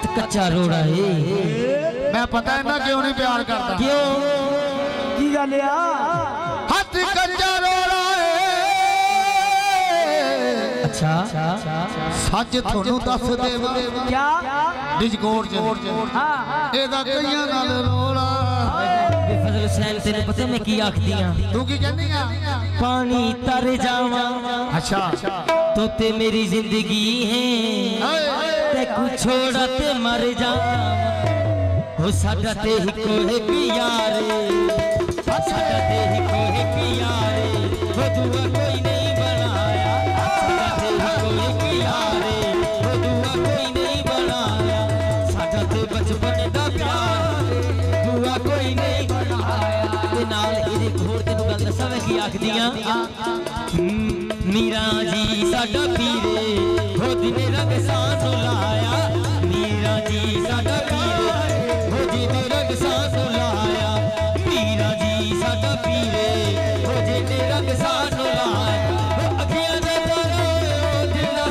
कच्चा रोड़ा है। मैं पता है ना क्यों नहीं प्यार करता। क्यों की गल आ हाथ कच्चा रोड़ा है। अच्छा सच थोनू दस देवा क्या डिस्कोर च एदा कईयां नाल रोड़ा। बेफजल हुसैन तेरे पता मैं की आखदी हां? तू की कहनी आ? पानी तर जावा अच्छा तो ते मेरी जिंदगी है ते कुछ छोड़ा ते मर जावा हो साडा ते ही कोई प्यारे साडा ते ही कोई प्यारे हो दुआ कोई नहीं बनाया साडा ते ही कोई प्यारे हो दुआ कोई नहीं बनाया साडा ते बचपन दा प्यार दुआ कोई नहीं बनाया। ते नाल इहदे होर तैनूं गल दस्सां मैं की आखदियां मीरा जी साडा पीरे हो दिने रंग सानू लाया मीरा जी साडा पीरे हो दिने रंग सानू लाया मीरा जी साडा पीरे हो दिने रंग सानू लाया अखियां दे तारे दिल दा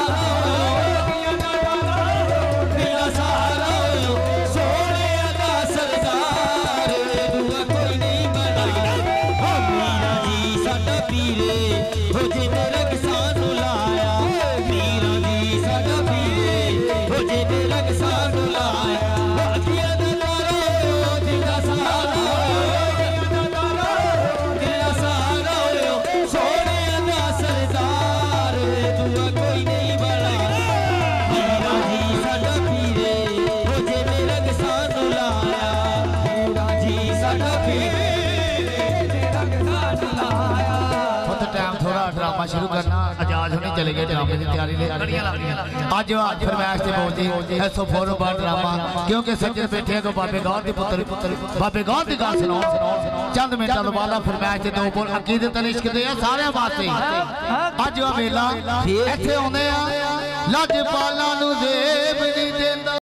सहारा सोने दा सरदार दुआ कोई नहीं बनाया हो मीरा जी साडा पीरे हो जिने रंग सानू लाया मीरा जी साडा पीरे हो जिने रंग सानू लाया अखियां दे तारे दिल दा सहारा सोने दा सरदार दुआ कोई नहीं बनाया मीरा जी साडा पीरे हो जिने रंग सानू लाया मीरा जी साडा पीरे रंग सानू लाया। टाइम थोड़ा ड्रामा शुरू करना आजाद होने चले गए ड्रामे की तैयारी ले आज फरमाइश से बोलती है सो फौरन बाद ड्रामा क्योंकि सज्जन बैठे को बाबे गौर की पुत्र बाबे गौर की गल सुनाओ चंद मिनटों तो बाद फरमाइश से दो बोल अकीदत इश्क दे सारे वास्ते अज मेला इत्थे आउंदे आ लजपालां नूं देव नहीं देंदा।